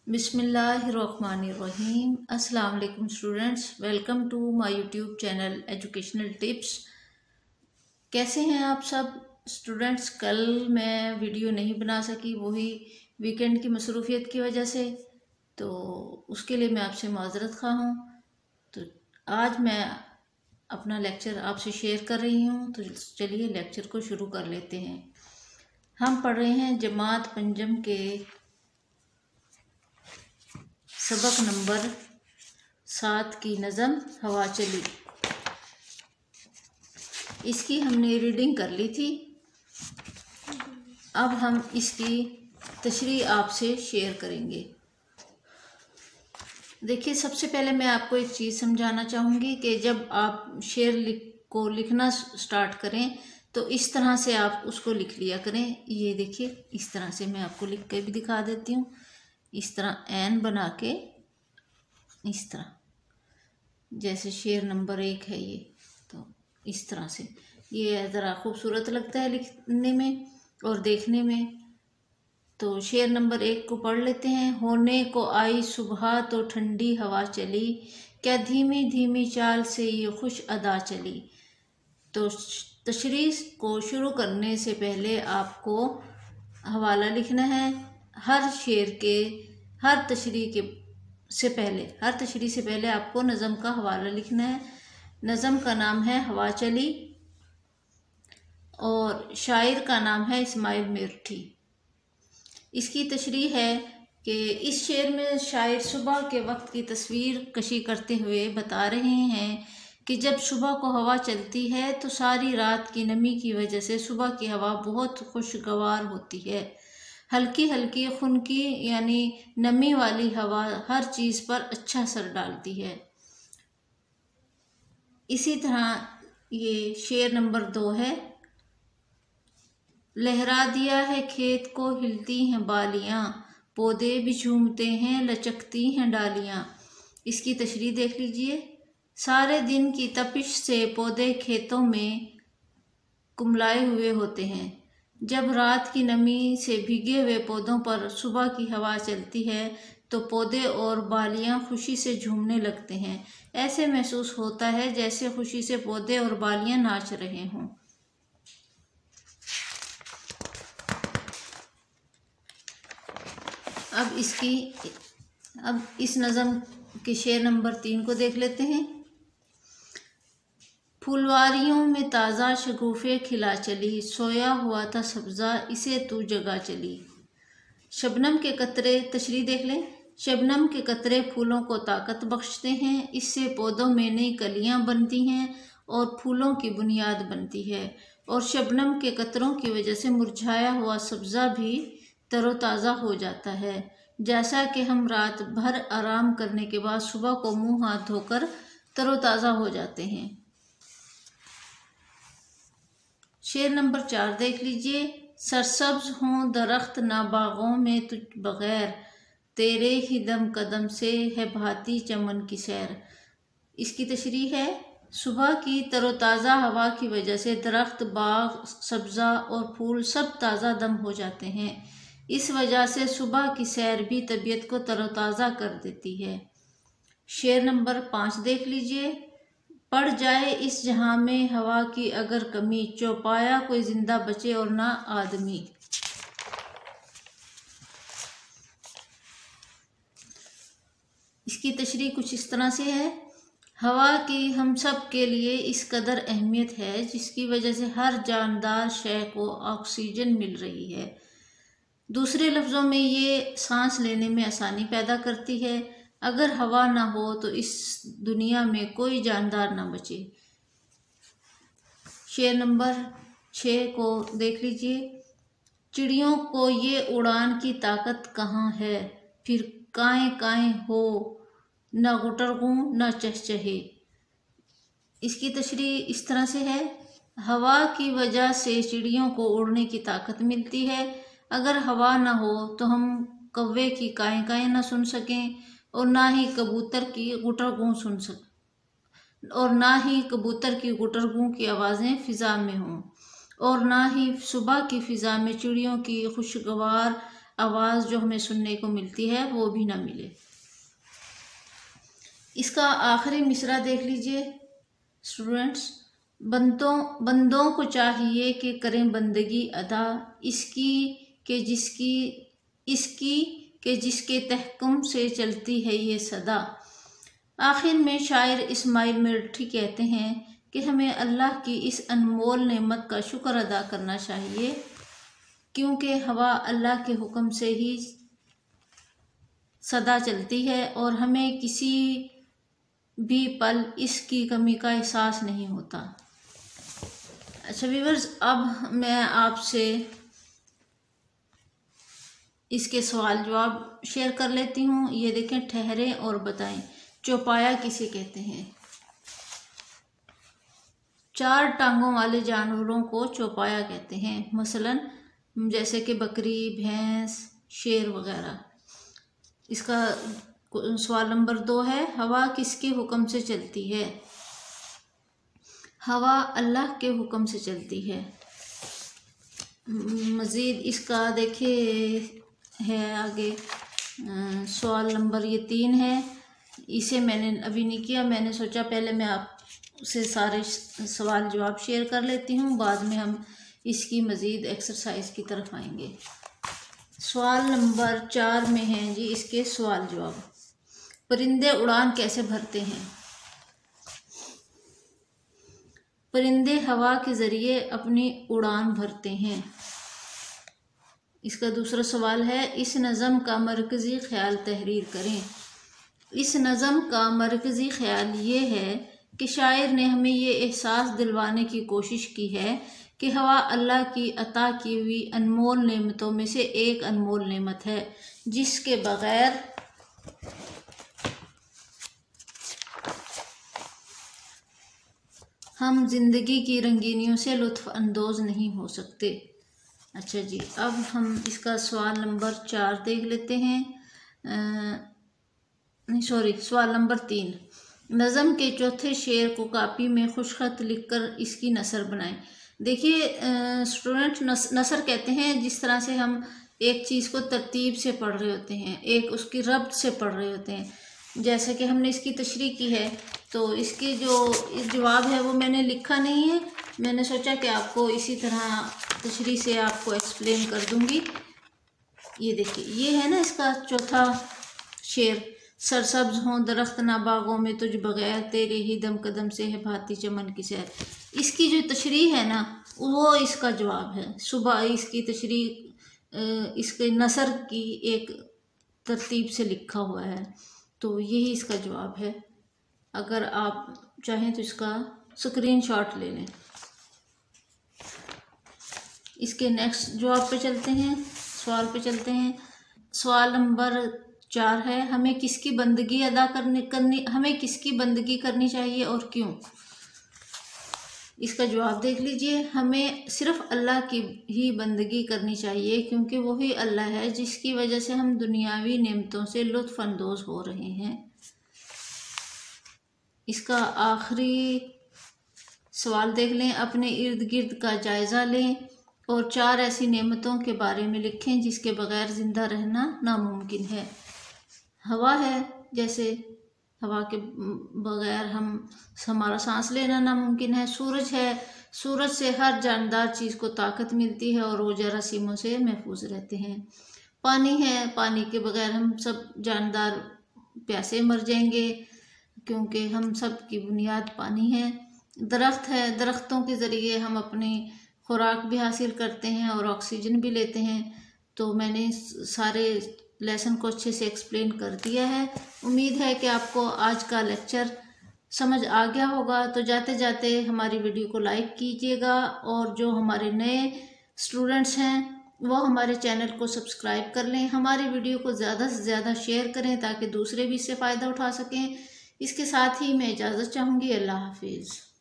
बिस्मिल्लाहिर्रहमानिर्रहीम। अस्सलाम वालेकुम students, welcome to my YouTube channel educational tips. कैसे हैं आप सब स्टूडेंट्स? कल मैं वीडियो नहीं बना सकी, वही वीकेंड की मसरूफियत की वजह से, तो उसके लिए मैं आपसे माजरत खा हूँ। तो आज मैं अपना लेक्चर आपसे शेयर कर रही हूँ, तो चलिए लेक्चर को शुरू कर लेते हैं। हम पढ़ रहे हैं जमात पंजम के सबक नंबर 7 की नज़म हवा चली। इसकी हमने रीडिंग कर ली थी। अब हम इसकी तशरीह आपसे शेयर करेंगे। देखिए, सबसे पहले मैं आपको एक चीज़ समझाना चाहूँगी कि जब आप शेर को लिखना स्टार्ट करें तो इस तरह से आप उसको लिख लिया करें। ये देखिए, इस तरह से मैं आपको लिख के भी दिखा देती हूँ। इस तरह एन बना के, इस तरह, जैसे शेर नंबर 1 है ये, तो इस तरह से ये ज़रा खूबसूरत लगता है लिखने में और देखने में। तो शेर नंबर 1 को पढ़ लेते हैं। होने को आई सुबह तो ठंडी हवा चली, क्या धीमी धीमी चाल से ये खुश अदा चली। तो तशरीह को शुरू करने से पहले आपको हवाला लिखना है। हर शेर के हर तशरीह से पहले आपको नज़म का हवाला लिखना है। नज़म का नाम है हवा चली और शायर का नाम है इस्माइल मिर्ठी। इसकी तशरीह है कि इस शेर में शायर सुबह के वक्त की तस्वीर कशी करते हुए बता रहे हैं कि जब सुबह को हवा चलती है तो सारी रात की नमी की वजह से सुबह की हवा बहुत खुशगवार होती है। हल्की हल्की खुनकी यानी नमी वाली हवा हर चीज़ पर अच्छा असर डालती है। इसी तरह ये शेर नंबर 2 है। लहरा दिया है खेत को हिलती हैं बालियां, पौधे भी झूमते हैं लचकती हैं डालियां। इसकी तशरीह देख लीजिए। सारे दिन की तपिश से पौधे खेतों में कुमलाए हुए होते हैं। जब रात की नमी से भीगे हुए पौधों पर सुबह की हवा चलती है तो पौधे और बालियां खुशी से झूमने लगते हैं। ऐसे महसूस होता है जैसे खुशी से पौधे और बालियां नाच रहे हों। अब इस नज़म के शेर नंबर 3 को देख लेते हैं। फुलवारियों में ताज़ा शगुफ़े खिला चली, सोया हुआ था सब्ज़ा इसे तू जगा चली। शबनम के कतरे, तशरीह देख लें। शबनम के कतरे फूलों को ताकत बख्शते हैं, इससे पौधों में नई कलियां बनती हैं और फूलों की बुनियाद बनती है। और शबनम के कतरों की वजह से मुरझाया हुआ सब्ज़ा भी तरोताज़ा हो जाता है, जैसा कि हम रात भर आराम करने के बाद सुबह को मुंह हाथ धोकर तरोताज़ा हो जाते हैं। शेर नंबर 4 देख लीजिए। सरसब्ज हों दरख्त ना बागों में तुझ बगैर, तेरे ही दम कदम से है भाती चमन की सैर। इसकी तशरीह है। सुबह की तरोताज़ा हवा की वजह से दरख्त, बाग, सब्ज़ा और फूल सब ताज़ा दम हो जाते हैं। इस वजह से सुबह की सैर भी तबीयत को तरोताज़ा कर देती है। शेर नंबर 5 देख लीजिए। पड़ जाए इस जहां में हवा की अगर कमी, चौपाया कोई जिंदा बचे और ना आदमी। इसकी तशरीह कुछ इस तरह से है। हवा की हम सब के लिए इस कदर अहमियत है जिसकी वजह से हर जानदार शय को ऑक्सीजन मिल रही है। दूसरे लफ्ज़ों में ये सांस लेने में आसानी पैदा करती है। अगर हवा ना हो तो इस दुनिया में कोई जानदार ना बचे। शेर नंबर 6 को देख लीजिए। चिड़ियों को ये उड़ान की ताकत कहाँ है, फिर काएं काएं हो न गुटरगूं न चहचहे। इसकी तशरीह इस तरह से है। हवा की वजह से चिड़ियों को उड़ने की ताकत मिलती है। अगर हवा ना हो तो हम कौवे की काएं काएं ना सुन सकें और ना ही कबूतर की गुटरगूं की आवाज़ें फिज़ा में हों और ना ही सुबह की फ़िज़ा में चिड़ियों की खुशगवार आवाज़ जो हमें सुनने को मिलती है वो भी ना मिले। इसका आखिरी मिसरा देख लीजिए स्टूडेंट्स। बंदों को चाहिए कि करें बंदगी अदा इसकी के जिसके तहकुम से चलती है ये सदा। आखिर में शायर इस्माइल मिर्ठी कहते हैं कि हमें अल्लाह की इस अनमोल नेमत का शुक्र अदा करना चाहिए, क्योंकि हवा अल्लाह के हुक्म से ही सदा चलती है और हमें किसी भी पल इसकी कमी का एहसास नहीं होता। अच्छा व्यूअर्स, अब मैं आपसे इसके सवाल जवाब शेयर कर लेती हूँ। ये देखें, ठहरें और बताएं, चौपाया किसे कहते हैं? 4 टांगों वाले जानवरों को चौपाया कहते हैं, मसलन जैसे कि बकरी, भैंस, शेर वगैरह। इसका सवाल नंबर 2 है, हवा किसके हुक्म से चलती है? हवा अल्लाह के हुक्म से चलती है। मज़ीद इसका देखिए है आगे सवाल नंबर ये 3 है। इसे मैंने अभी नहीं किया, मैंने सोचा पहले मैं आपसे सारे सवाल जवाब शेयर कर लेती हूँ, बाद में हम इसकी मज़ीद एक्सरसाइज की तरफ आएंगे। सवाल नंबर 4 में है जी इसके सवाल जवाब। परिंदे उड़ान कैसे भरते हैं? परिंदे हवा के ज़रिए अपनी उड़ान भरते हैं। इसका दूसरा सवाल है, इस नज़म का मरकज़ी ख्याल तहरीर करें। इस नज़म का मरकज़ी ख्याल ये है कि शायर ने हमें ये एहसास दिलवाने की कोशिश की है कि हवा अल्लाह की अता की हुई अनमोल नेमतों में से एक अनमोल नेमत है, जिसके बग़ैर हम जिंदगी की रंगीनियों से लुत्फ़ अंदोज़ नहीं हो सकते। अच्छा जी, अब हम इसका सवाल नंबर 4 देख लेते हैं। सवाल नंबर 3। नज़म के चौथे शेर को कापी में खुशखत लिखकर इसकी नसर बनाएं। देखिए स्टूडेंट, नसर कहते हैं जिस तरह से हम एक चीज़ को तरतीब से पढ़ रहे होते हैं, एक उसकी रब्त से पढ़ रहे होते हैं। जैसे कि हमने इसकी तशरीह की है, तो इसकी जो जवाब है वो मैंने लिखा नहीं है, मैंने सोचा कि आपको इसी तरह तशरीह से आपको एक्सप्लेन कर दूंगी। ये देखिए, ये है ना इसका चौथा शेर, सरसब्ज हों दरख्त ना बागों में तुझ बगैर, तेरे ही दम कदम से है भाती चमन की सैर। इसकी जो तशरीह है ना वो इसका जवाब है। सुबह इसकी तशरीह इसके नसर की एक तरतीब से लिखा हुआ है, तो यही इसका जवाब है। अगर आप चाहें तो इसका स्क्रीनशॉट ले लें। इसके नेक्स्ट जवाब पे चलते हैं, सवाल पे चलते हैं। सवाल नंबर 4 है, हमें किसकी बंदगी हमें किसकी बंदगी करनी चाहिए और क्यों? इसका जवाब देख लीजिए, हमें सिर्फ अल्लाह की ही बंदगी करनी चाहिए, क्योंकि वही अल्लाह है जिसकी वजह से हम दुनियावी नेमतों से लुत्फ़ अंदोज़ हो रहे हैं। इसका आखिरी सवाल देख लें, अपने इर्द गिर्द का जायज़ा लें और 4 ऐसी नेमतों के बारे में लिखें जिसके बगैर ज़िंदा रहना नामुमकिन है। हवा है, जैसे हवा के बगैर हमारा सांस लेना नामुमकिन है। सूरज है, सूरज से हर जानदार चीज़ को ताकत मिलती है और वो जरासीमों से महफूज रहते हैं। पानी है, पानी के बगैर हम सब जानदार प्यासे मर जाएंगे, क्योंकि हम सब की बुनियाद पानी है। दरख्त है, दरख्तों के ज़रिए हम अपनी खुराक भी हासिल करते हैं और ऑक्सीजन भी लेते हैं। तो मैंने सारे लेसन को अच्छे से एक्सप्लेन कर दिया है। उम्मीद है कि आपको आज का लेक्चर समझ आ गया होगा। तो जाते जाते हमारी वीडियो को लाइक कीजिएगा, और जो हमारे नए स्टूडेंट्स हैं वो हमारे चैनल को सब्सक्राइब कर लें। हमारी वीडियो को ज़्यादा से ज़्यादा शेयर करें ताकि दूसरे भी इससे फ़ायदा उठा सकें। इसके साथ ही मैं इजाज़त चाहूँगी। अल्लाह हाफिज़।